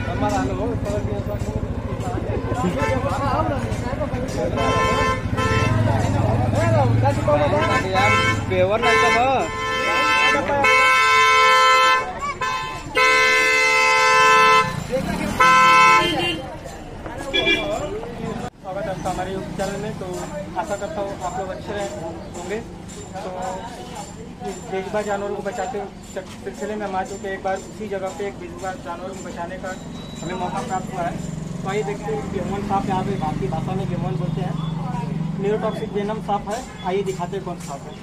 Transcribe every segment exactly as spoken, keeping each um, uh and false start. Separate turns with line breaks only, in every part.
Weber नहीं चलो स्वागत है आपका हमारे यूट्यूब चैनल में। तो आशा करता हूँ आप लोग अच्छे रहे होंगे। तो बेजुबान जानवरों को बचाते सिलसिले में हम आ चुके एक बार उसी जगह पे एक बेजुबान जानवरों को बचाने का हमें मौका प्राप्त हुआ है। तो आइए देखते हैं गेमन सांप यहाँ पे भारतीय भाषा में गेमन बोलते हैं। न्यूरोटॉक्सिक वेनम सांप है। आइए दिखाते हैं कौन सा सांप है।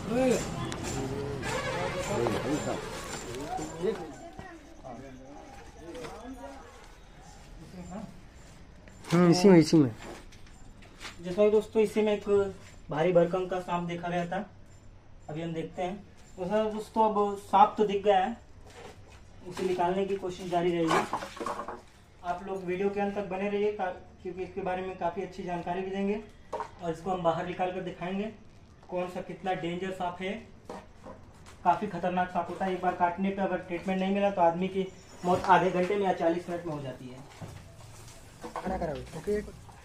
हम्म इसी में इसी में
जैसा दोस्तों इसी में एक भारी भरकम का सांप देखा गया था। अभी हम देखते हैं। वैसा दोस्तों अब सांप तो दिख गया है, उसे निकालने की कोशिश जारी रहेगी। आप लोग वीडियो के अंत तक बने रहिए क्योंकि इसके बारे में काफ़ी अच्छी जानकारी भी देंगे और इसको हम बाहर निकाल कर दिखाएंगे कौन सा कितना डेंजर सांप है। काफ़ी खतरनाक सांप होता है। एक बार काटने पर अगर ट्रीटमेंट नहीं मिला तो आदमी की मौत आधे घंटे में या चालीस मिनट में हो जाती है।
खड़ा करा ओके।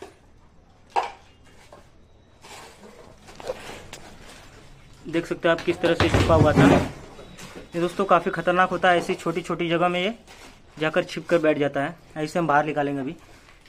देख सकते हैं आप किस तरह से छुपा हुआ था। ये दोस्तों काफ़ी खतरनाक होता है। ऐसी छोटी छोटी जगह में ये जाकर छिप कर बैठ जाता है। ऐसे हम बाहर निकालेंगे अभी।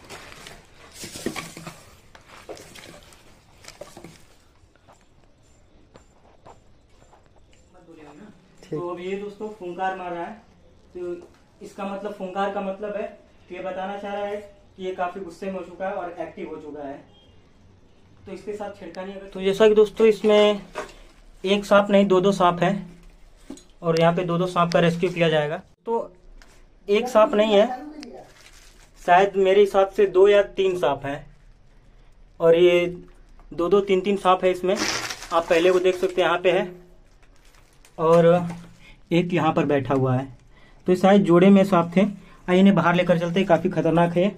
तो अब ये दोस्तों फुंकार मार रहा है। तो इसका मतलब फुंकार का मतलब है कि ये बताना चाह रहा है कि ये काफी गुस्से में हो चुका है और एक्टिव हो चुका है। तो इसके साथ छिड़कानी अगर तो जैसा कि दोस्तों इसमें एक सांप नहीं दो दो सांप है और यहाँ पे दो दो सांप का रेस्क्यू किया जाएगा। तो एक सांप नहीं है, शायद मेरे हिसाब से दो या तीन सांप है और ये दो दो तीन तीन सांप है इसमें। आप पहले को देख सकते हैं यहाँ पे है और एक यहाँ पर बैठा हुआ है। तो शायद जोड़े में सांप थे। आइए इन्हें बाहर लेकर चलते हैं। काफी खतरनाक है।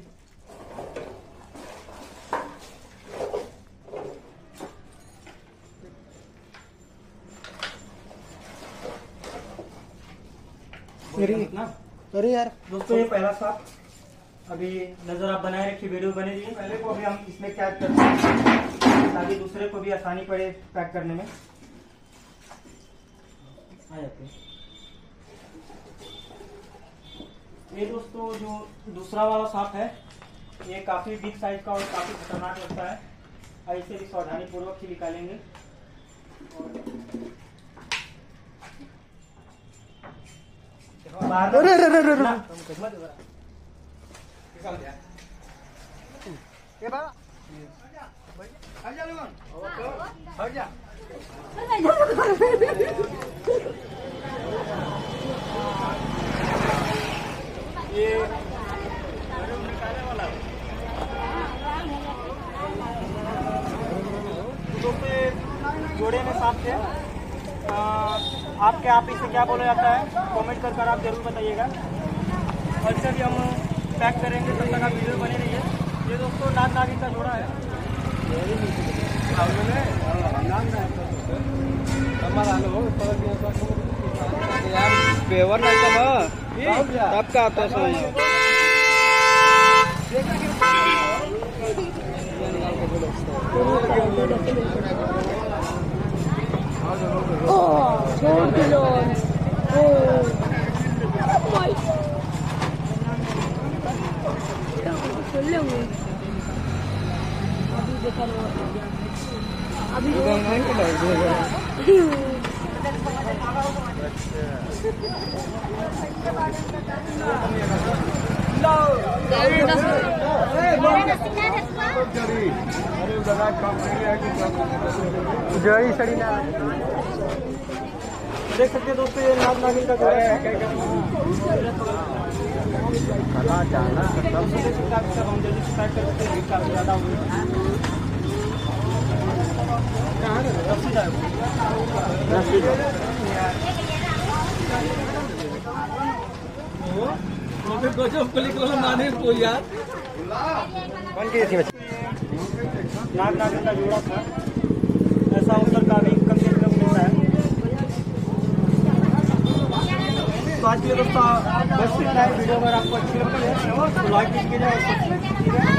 अरे यार
दोस्तों ये पहला सांप। अभी नजर आप बनाए रखिए, वीडियो बने रहिए। पहले को अभी हम इसमें पैक करते हैं ताकि दूसरे को भी आसानी पड़े पैक करने में। आ जाते हैं। ये दोस्तों जो दूसरा वाला सांप है ये काफी बिग साइज का और काफी खतरनाक लगता है। ऐसे भी सावधानी पूर्वक ही निकालेंगे।
अरे अरे अरे अरे
निकाल दिया।
ये बाबा हट जा लोगन हट जा।
ये निकालने वाला दोस्तों ये जोड़े में सांप थे। आपके आप इसे क्या बोला जाता है कमेंट कर कर आप जरूर बताइएगा। और इसे भी हम पैक करेंगे तब तक आप वीडियो बने रहिए। ये दोस्तों नाग नागिन का जोड़ा है। यार बेवर नहीं चलो तब का आता समझ
अभी जड़ी सड़ी ना
देख सकते हैं दोस्तों ये नाग नागिन का जोड़ा है। हम जल्दी से पैक कर सकते हैं। काफी ज्यादा हुई नाग नागिन का जोड़ा था। ऐसा अवसर का भी कम से कम मिलता है। तो आज के लिए दोस्तों बस इतना है। वीडियो अगर आपको अच्छी लगती है लाइट कीजिए और सब्सक्राइब कीजिए।